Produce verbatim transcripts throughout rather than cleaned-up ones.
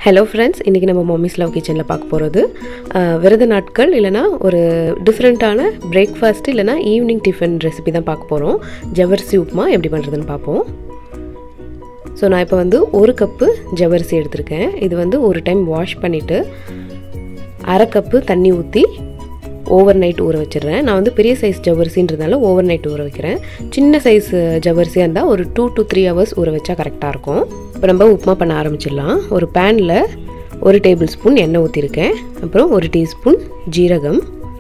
Hello friends, இன்னைக்கு நம்ம mummy's love கிச்சன்ல பார்க்க போறது விரத நாட்கள் இல்லனா ஒரு டிஃபரண்டான பிரேக்ஃபாஸ்ட் இல்லனா ஈவினிங் டிஃபன் ரெசிபி தான் பார்க்க போறோம். ஜவரிசி உப்புமா எப்படி பண்றதுன்னு பாப்போம். சோ நான் இப்போ வந்து ஒரு கப் ஜவரிசி எடுத்துர்க்கேன். இது வந்து ஒரு டைம் வாஷ் பண்ணிட்டு அரை கப் தண்ணி ஊத்தி ஓவர் நைட் ஊற வச்சிரேன். நான் வந்து பெரிய சைஸ் ஜவரிசின்றதால ஓவர் நைட் ஊற வைக்கிறேன். சின்ன சைஸ் ஜவரிசியா இருந்தா ஒரு two to three hours ஊற வச்சா கரெக்ட்டா இருக்கும். இப்போ நம்ம உப்புமா பண்ண ஆரம்பிச்சிடலாம். ஒரு panல ஒரு டேபிள் ஸ்பூன் எண்ணெய் ஊத்தி இருக்கேன். அப்புறம் ஒரு டீஸ்பூன் ஜீரகம்.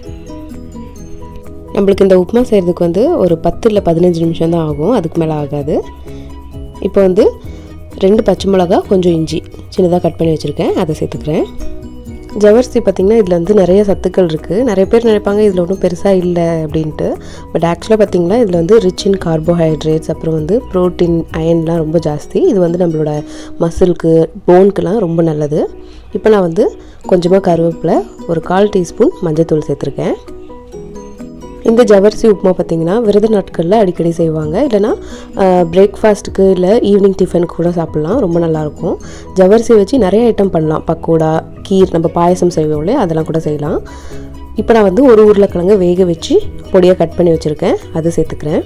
நமக்கு இந்த உப்புமா செய்யிறதுக்கு வந்து ஒரு ten இல்ல fifteen நிமிஷம் தான் ஆகும். அதுக்கு மேல ஆகாது. இப்போ வந்து ரெண்டு பச்சை மிளகாய் கொஞ்சம் இஞ்சி சின்னதா கட் பண்ணி வச்சிருக்கேன். அதை சேர்த்துக்கிறேன். ஜவரிசி பாத்தீங்கன்னா இதுல வந்து நிறைய சத்துக்கள் இருக்கு. நிறைய பேர் நினைப்பாங்க இதுல ஒண்ணும் பெருசா இல்ல அப்படினு. பட் एक्चुअली பாத்தீங்கன்னா இதுல வந்து rich in carbohydrates அப்புறம் வந்து protein, ironலாம் ரொம்ப ஜாஸ்தி. இது வந்து நம்மளோட மசிலுக்கு, போன்க்குலாம் ரொம்ப நல்லது. இப்போ நான் வந்து கொஞ்சமா கருவேப்பிலை, ஒரு கால் டீஸ்பூன் மஞ்சள் தூள் சேர்த்திருக்கேன். இந்த ஜவரிசி உப்புமா பாத்தீங்கன்னா விரத நாட்கள்ல அடிக்கடி செய்வாங்க. இல்லனா பிரேக்ஃபாஸ்ட்க்கு இல்ல ஈவினிங் டிஃபனுக்கு கூட சாப்பிடலாம். ரொம்ப நல்லா இருக்கும். ஜவரிசி வச்சு நிறைய ஐட்டம் பண்ணலாம். பக்கோடா, கீர், நம்ம பாயசம் செய்வோம்ல அதெல்லாம் கூட செய்யலாம். இப்போ நான் வந்து ஒரு உருளைக்கிழங்கு வேக வச்சு பொடியா கட் பண்ணி வச்சிருக்கேன். அதை சேர்த்துக்கிறேன்.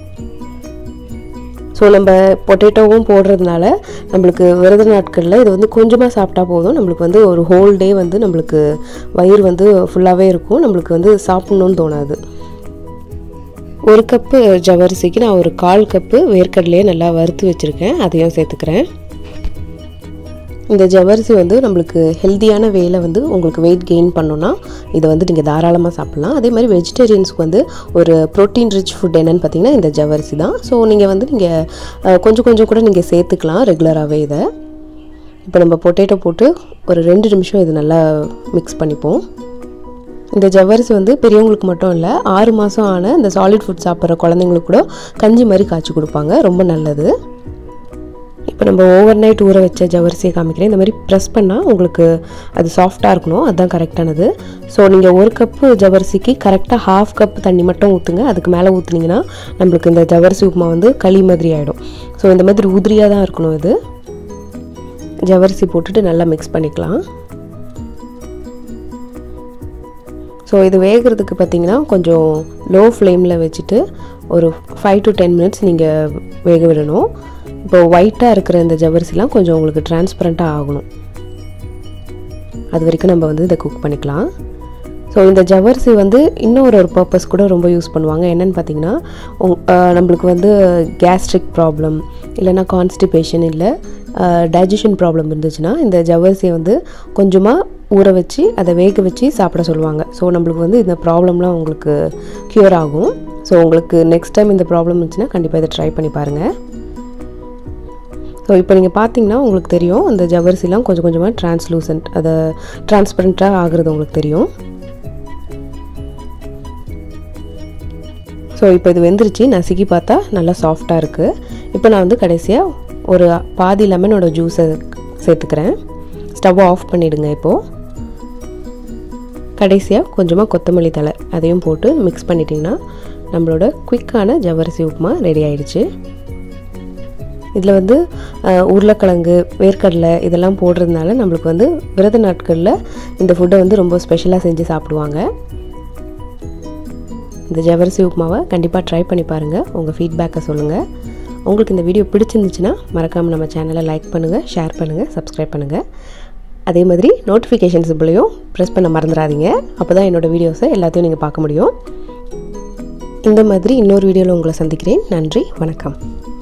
சோ நம்ம பொட்டேட்டோவும் போடுறதுனால நமக்கு விரத நாட்கள்ல இது வந்து கொஞ்சமா சாப்பிட்டா போதும். நமக்கு வந்து ஒரு ஹோல் டே வந்து நமக்கு வயிறு வந்து ஃபுல்லாவே இருக்கும். நமக்கு வந்து சாப்பிடணும்னு தோணாது. ஒரு கப் ஜவரிசிக்கு நான் ஒரு கால் கப் வேர்க்கடலையை நல்லா வறுத்து வச்சிருக்கேன். அதையும் சேர்த்துக்கிறேன். இந்த ஜவரிசி வந்து நமக்கு ஹெல்தியான வேல வந்து உங்களுக்கு weight gain பண்ணனும்னா இத வந்து நீங்க தாராளமா சாப்பிடலாம். அதே மாதிரி வெஜிடேரியன்ஸ்க்கு வந்து ஒரு protein rich food என்னன்னு பாத்தீங்கன்னா இந்த ஜவரிசி தான். சோ நீங்க வந்து நீங்க கொஞ்சம் கொஞ்சம் கூட நீங்க சேர்த்துக்கலாம் ரெகுலராவே இத. இப்போ நம்ம பொட்டேட்டோ போட்டு ஒரு ரெண்டு நிமிஷம் இது நல்லா mix பண்ணிப்போம். இந்த ஜவரிசி வந்து பெரியவங்களுக்கு மட்டும் இல்ல ஆறு மாசம் ஆன இந்த சாலிட் ஃபுட் சாப்பிடுற குழந்தைகளுக்கு கூட கஞ்சி மாதிரி காய்ச்சி கொடுப்பாங்க. ரொம்ப நல்லது. இப்போ நம்ம ஓவர் நைட் ஊற வச்ச ஜவரிசியை காமிக்கிறேன். இந்த மாதிரி பிரஸ் பண்ணா உங்களுக்கு அது சாஃப்ட்டா இருக்கணும். அதுதான் கரெக்ட்டானது. சோ நீங்க ஒரு கப் ஜவரிசிக்கு கரெக்ட்டா half கப் தண்ணி மட்டும் ஊத்துங்க. அதுக்கு மேல ஊத்துனீங்கனா நமக்கு இந்த ஜவரிசி உப்புமா வந்து களி மாதிரி ஆயிடும். சோ இந்த மாதிரி உதிரியா தான் இருக்கணும் இது. ஜவரிசி போட்டுட்டு நல்லா mix பண்ணிக்கலாம். சோ இது வேகிறதுக்கு பாத்தீங்கன்னா கொஞ்சம் லோ ஃப்ளேம்ல வச்சிட்டு ஒரு five to ten minutes நீங்க வேக விடணும். இப்போ ஒயிட்டா இருக்கிற இந்த ஜவரிசிலாம் கொஞ்சம் உங்களுக்கு டிரான்ஸ்பரண்டா ஆகணும். அது வரைக்கும் நம்ம வந்து இத குக் பண்ணிக்கலாம். சோ இந்த ஜவரிசி வந்து இன்னொரு ஒரு பர்பஸ் கூட ரொம்ப யூஸ் பண்ணுவாங்க. என்னன்னு பாத்தீங்கன்னா நமக்கு வந்து gastric problem இல்லனா constipation இல்ல digestion problem இருந்துச்சுனா இந்த ஜவரிசியை வந்து கொஞ்சமா ஊற வச்சு அதை வேக வச்சு சாப்பிட சொல்லுவாங்க. சோ நமக்கு வந்து இந்த ப்ராப்ளம்லாம் உங்களுக்கு கியூர் ஆகும். சோ உங்களுக்கு நெக்ஸ்ட் டைம் இந்த ப்ராப்ளம் இருந்துச்சுனா கண்டிப்பா இத ட்ரை பண்ணி பாருங்க. சோ இப்போ நீங்க பாத்தீங்கன்னா உங்களுக்கு தெரியும் அந்த ஜவரிசிலாம் கொஞ்சம் கொஞ்சமா translucent அத டிரான்ஸ்பரண்டா ஆகுறது உங்களுக்கு தெரியும். சோ இப்போ இது வெந்திருச்சு. நசுக்கி பார்த்தா நல்லா சாஃப்ட்டா இருக்கு. இப்போ நான் வந்து கடைசியா ஒரு பாதி லெமனோட ஜூஸ் சேர்த்துக்கிறேன். ஸ்டவ் ஆஃப் பண்ணிடுங்க. இப்போ கடைசியா கொஞ்சமா கொத்தமல்லி தழை அதையும் போட்டு mix பண்ணிட்டீங்கன்னா நம்மளோட குயிக்கான ஜவரிசி உப்புமா ரெடி ஆயிடுச்சு. இதுல வந்து உருளைக்கிழங்கு, வேர்க்கடலை இதெல்லாம் போடுறதுனால நமக்கு வந்து விரத நாட்கள்ல இந்த ஃபுட்டை வந்து ரொம்ப ஸ்பெஷலா செஞ்சு சாப்பிடுவாங்க. இந்த ஜவரிசி உப்புமாவை கண்டிப்பா ட்ரை பண்ணி பாருங்க. உங்க ஃபீட்பேக்கை சொல்லுங்க. உங்களுக்கு இந்த வீடியோ பிடிச்சிருந்துச்சுனா மறக்காம நம்ம சேனலை லைக் பண்ணுங்க, ஷேர் பண்ணுங்க, சப்ஸ்கிரைப் பண்ணுங்க. அதே மாதிரி நோட்டிஃபிகேஷன் சிம்பிளையும் பிரஸ் பண்ண மறந்துடாதீங்க. அப்பதான் என்னோட வீடியோஸை எல்லாத்தையும் நீங்க பார்க்க முடியும். இந்த மாதிரி இன்னொரு வீடியோல உங்களை சந்திக்கிறேன். நன்றி, வணக்கம்.